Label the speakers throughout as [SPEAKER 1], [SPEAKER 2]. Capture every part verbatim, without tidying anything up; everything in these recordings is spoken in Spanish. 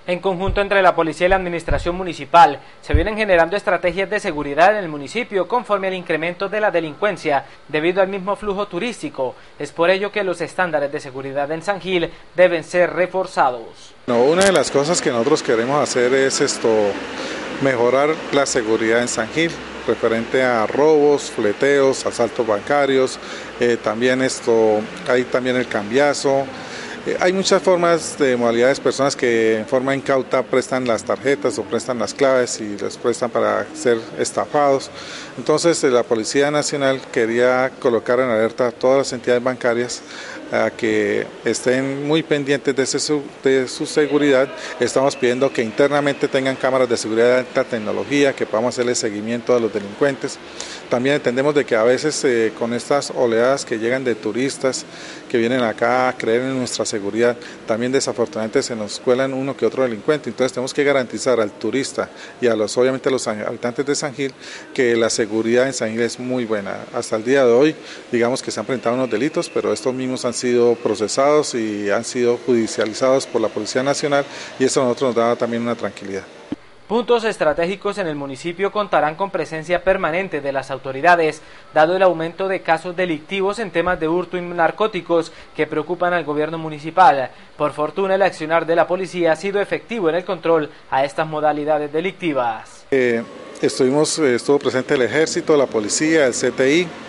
[SPEAKER 1] En conjunto entre la policía y la administración municipal, se vienen generando estrategias de seguridad en el municipio conforme al incremento de la delincuencia debido al mismo flujo turístico. Es por ello que los estándares de seguridad en San Gil deben ser reforzados.
[SPEAKER 2] No, una de las cosas que nosotros queremos hacer es esto, mejorar la seguridad en San Gil, referente a robos, fleteos, asaltos bancarios, eh, también esto, hay también el cambiazo. Hay muchas formas de modalidades, personas que en forma incauta prestan las tarjetas o prestan las claves y les prestan para ser estafados. Entonces la Policía Nacional quería colocar en alerta a todas las entidades bancarias a que estén muy pendientes de su, de su seguridad. Estamos pidiendo que internamente tengan cámaras de seguridad de alta tecnología, que podamos hacerle seguimiento a los delincuentes. También entendemos de que a veces eh, con estas oleadas que llegan de turistas que vienen acá a creer en nuestra seguridad, también desafortunadamente se nos cuelan uno que otro delincuente. Entonces tenemos que garantizar al turista y a los obviamente a los habitantes de San Gil que la seguridad en San Gil es muy buena. Hasta el día de hoy, digamos que se han presentado unos delitos, pero estos mismos han sido procesados y han sido judicializados por la Policía Nacional, y eso a nosotros nos da también una tranquilidad.
[SPEAKER 1] Puntos estratégicos en el municipio contarán con presencia permanente de las autoridades, dado el aumento de casos delictivos en temas de hurto y narcóticos que preocupan al gobierno municipal. Por fortuna, el accionar de la policía ha sido efectivo en el control a estas modalidades delictivas.
[SPEAKER 2] Eh, estuvimos, estuvo presente el Ejército, la Policía, el C T I,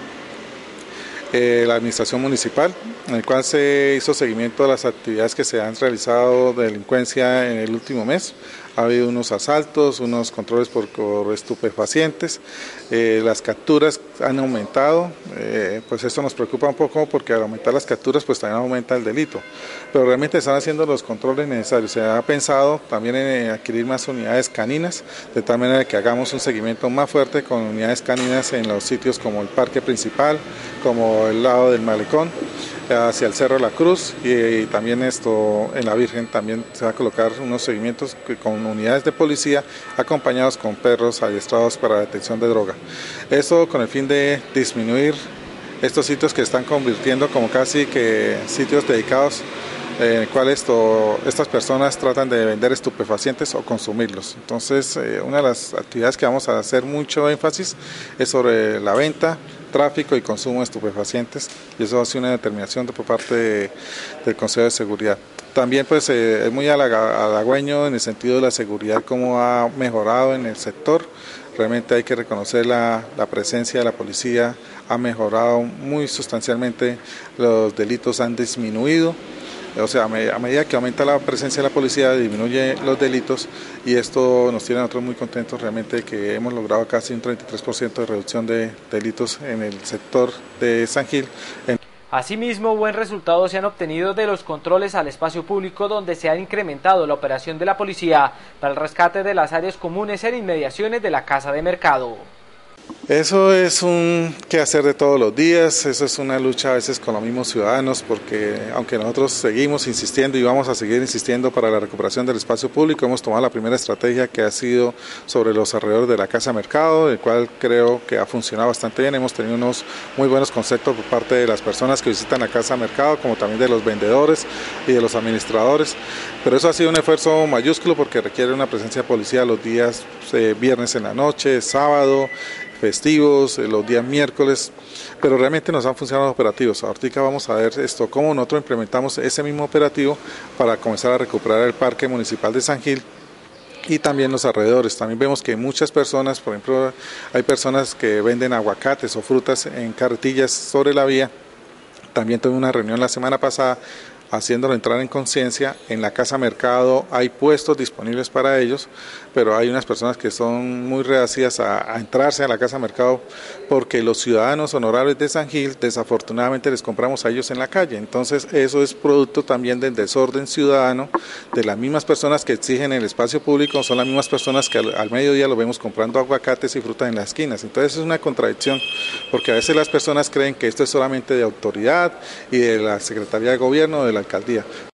[SPEAKER 2] eh, la Administración Municipal, en el cual se hizo seguimiento a las actividades que se han realizado de delincuencia en el último mes. Ha habido unos asaltos, unos controles por, por estupefacientes, eh, las capturas han aumentado, eh, pues esto nos preocupa un poco porque al aumentar las capturas pues también aumenta el delito, pero realmente están haciendo los controles necesarios. Se ha pensado también en adquirir más unidades caninas, de tal manera que hagamos un seguimiento más fuerte con unidades caninas en los sitios como el parque principal, como el lado del malecón, hacia el Cerro de la Cruz, y, y también esto en la Virgen también se va a colocar unos seguimientos con unidades de policía acompañados con perros adiestrados para la detección de droga. Esto con el fin de disminuir estos sitios que están convirtiendo como casi que sitios dedicados en el cual esto, estas personas tratan de vender estupefacientes o consumirlos. Entonces, eh, una de las actividades que vamos a hacer mucho énfasis es sobre la venta, tráfico y consumo de estupefacientes, y eso ha sido una determinación de, por parte de, del Consejo de Seguridad. También pues eh, es muy halagüeño en el sentido de la seguridad, cómo ha mejorado en el sector. Realmente hay que reconocer la, la presencia de la policía, ha mejorado muy sustancialmente, los delitos han disminuido. O sea, a medida que aumenta la presencia de la policía, disminuye los delitos, y esto nos tiene a nosotros muy contentos realmente, que hemos logrado casi un treinta y tres por ciento de reducción de delitos en el sector de San Gil.
[SPEAKER 1] Asimismo, buen resultado se han obtenido de los controles al espacio público, donde se ha incrementado la operación de la policía para el rescate de las áreas comunes en inmediaciones de la Casa de Mercado.
[SPEAKER 2] Eso es un quehacer de todos los días, eso es una lucha a veces con los mismos ciudadanos, porque aunque nosotros seguimos insistiendo y vamos a seguir insistiendo para la recuperación del espacio público, hemos tomado la primera estrategia que ha sido sobre los alrededores de la Casa Mercado, el cual creo que ha funcionado bastante bien. Hemos tenido unos muy buenos conceptos por parte de las personas que visitan la Casa Mercado, como también de los vendedores y de los administradores, pero eso ha sido un esfuerzo mayúsculo porque requiere una presencia de policía los días eh, viernes en la noche, sábado, festivos, los días miércoles, pero realmente nos han funcionado los operativos. Ahorita vamos a ver esto, cómo nosotros implementamos ese mismo operativo para comenzar a recuperar el Parque Municipal de San Gil y también los alrededores. También vemos que muchas personas, por ejemplo, hay personas que venden aguacates o frutas en carretillas sobre la vía. También tuve una reunión la semana pasada haciéndolo entrar en conciencia. En la Casa Mercado hay puestos disponibles para ellos, pero hay unas personas que son muy reacias a, a entrarse a la Casa Mercado porque los ciudadanos honorables de San Gil desafortunadamente les compramos a ellos en la calle. Entonces eso es producto también del desorden ciudadano, de las mismas personas que exigen el espacio público, son las mismas personas que al, al mediodía lo vemos comprando aguacates y frutas en las esquinas. Entonces es una contradicción, porque a veces las personas creen que esto es solamente de autoridad y de la Secretaría de Gobierno, de la alcaldía.